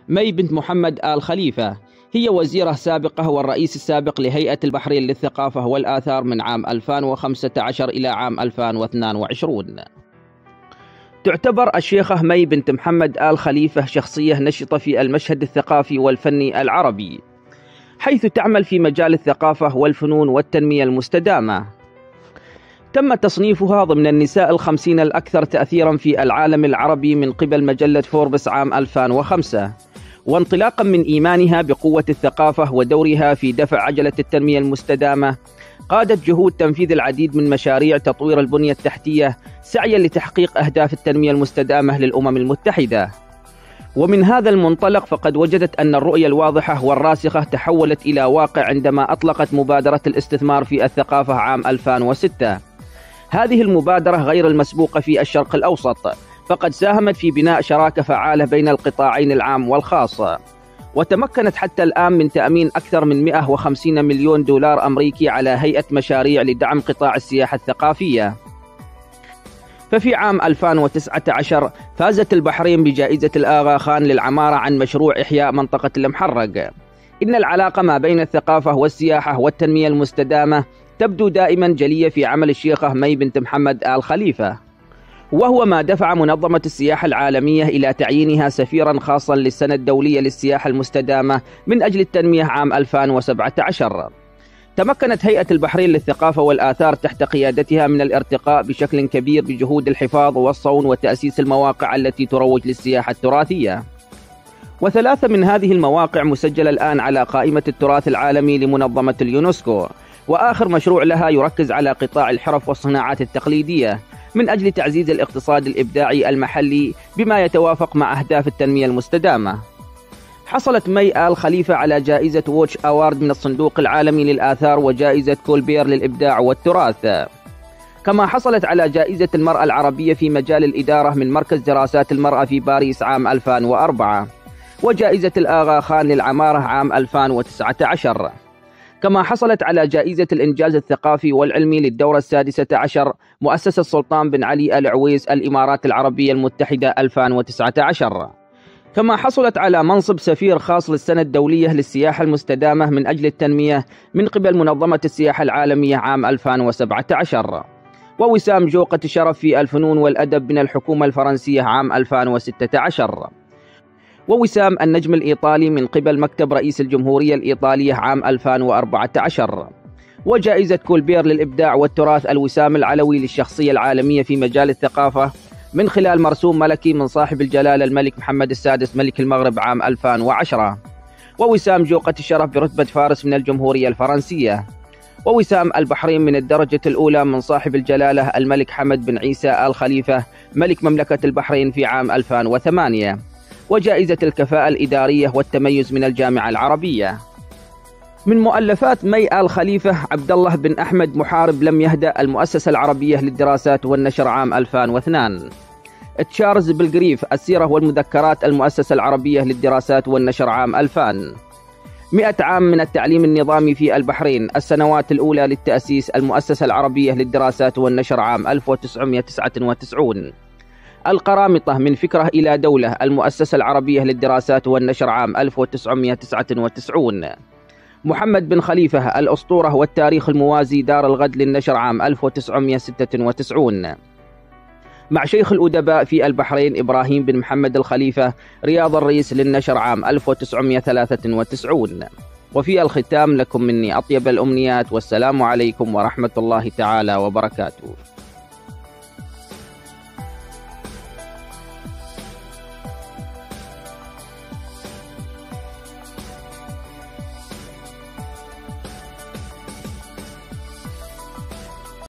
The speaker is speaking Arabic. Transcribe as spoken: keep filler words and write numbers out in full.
مي بنت محمد آل خليفة هي وزيرة سابقة والرئيس السابق لهيئة البحرين للثقافة والآثار من عام ألفين وخمسة عشر إلى عام ألفين واثنين وعشرين. تعتبر الشيخة مي بنت محمد آل خليفة شخصية نشطة في المشهد الثقافي والفني العربي، حيث تعمل في مجال الثقافة والفنون والتنمية المستدامة. تم تصنيفها ضمن النساء الخمسين الأكثر تأثيرا في العالم العربي من قبل مجلة فوربس عام ألفين وخمسة، وانطلاقا من إيمانها بقوة الثقافة ودورها في دفع عجلة التنمية المستدامة، قادت جهود تنفيذ العديد من مشاريع تطوير البنية التحتية سعيا لتحقيق أهداف التنمية المستدامة للأمم المتحدة. ومن هذا المنطلق فقد وجدت أن الرؤية الواضحة والراسخة تحولت إلى واقع عندما أطلقت مبادرة الاستثمار في الثقافة عام ألفين وستة. هذه المبادرة غير المسبوقة في الشرق الأوسط، فقد ساهمت في بناء شراكة فعالة بين القطاعين العام والخاص، وتمكنت حتى الآن من تأمين أكثر من مئة وخمسين مليون دولار أمريكي على هيئة مشاريع لدعم قطاع السياحة الثقافية. ففي عام ألفين وتسعة عشر فازت البحرين بجائزة الآغا خان للعمارة عن مشروع إحياء منطقة المحرق. إن العلاقة ما بين الثقافة والسياحة والتنمية المستدامة تبدو دائما جلية في عمل الشيخة مي بنت محمد آل خليفة، وهو ما دفع منظمة السياحة العالمية إلى تعيينها سفيرا خاصا للسنة الدولية للسياحة المستدامة من أجل التنمية عام ألفين وسبعة عشر. تمكنت هيئة البحرين للثقافة والآثار تحت قيادتها من الارتقاء بشكل كبير بجهود الحفاظ والصون وتأسيس المواقع التي تروج للسياحة التراثية، وثلاثة من هذه المواقع مسجلة الآن على قائمة التراث العالمي لمنظمة اليونسكو، وآخر مشروع لها يركز على قطاع الحرف والصناعات التقليدية من أجل تعزيز الاقتصاد الإبداعي المحلي بما يتوافق مع أهداف التنمية المستدامة. حصلت مي آل خليفة على جائزة ووتش أوارد من الصندوق العالمي للآثار وجائزة كولبير للإبداع والتراث، كما حصلت على جائزة المرأة العربية في مجال الإدارة من مركز دراسات المرأة في باريس عام ألفين وأربعة، وجائزة الآغا خان للعمارة عام ألفين وتسعة عشر، كما حصلت على جائزة الإنجاز الثقافي والعلمي للدورة السادسة عشر مؤسسة سلطان بن علي العويس الإمارات العربية المتحدة ألفين وتسعة عشر، كما حصلت على منصب سفير خاص للسنة الدولية للسياحة المستدامة من أجل التنمية من قبل منظمة السياحة العالمية عام ألفين وسبعة عشر، ووسام جوقة الشرف في الفنون والأدب من الحكومة الفرنسية عام ألفين وستة عشر، ووسام النجم الإيطالي من قبل مكتب رئيس الجمهورية الإيطالية عام ألفين وأربعة عشر، وجائزة كولبير للإبداع والتراث الوسام العلوي للشخصية العالمية في مجال الثقافة من خلال مرسوم ملكي من صاحب الجلالة الملك محمد السادس ملك المغرب عام ألفين وعشرة، ووسام جوقة الشرف برتبة فارس من الجمهورية الفرنسية، ووسام البحرين من الدرجة الأولى من صاحب الجلالة الملك حمد بن عيسى آل خليفة ملك مملكة البحرين في عام ألفين وثمانية، وجائزة الكفاءة الإدارية والتميز من الجامعة العربية. من مؤلفات مي آل خليفة عبد الله بن أحمد محارب لم يهدأ المؤسسة العربية للدراسات والنشر عام ألفين واثنين، تشارلز بلغريف السيرة والمذكرات المؤسسة العربية للدراسات والنشر عام ألفين، مئة عام من التعليم النظامي في البحرين السنوات الأولى للتأسيس المؤسسة العربية للدراسات والنشر عام ألف وتسعمئة وتسعة وتسعين، القرامطة من فكرة إلى دولة المؤسسة العربية للدراسات والنشر عام ألف وتسعمئة وتسعة وتسعين، محمد بن خليفة الأسطورة والتاريخ الموازي دار الغد للنشر عام ألف وتسعمئة وستة وتسعين، مع شيخ الأدباء في البحرين إبراهيم بن محمد الخليفة رياض الرئيس للنشر عام ألف وتسعمئة وثلاثة وتسعين. وفي الختام لكم مني أطيب الأمنيات، والسلام عليكم ورحمة الله تعالى وبركاته.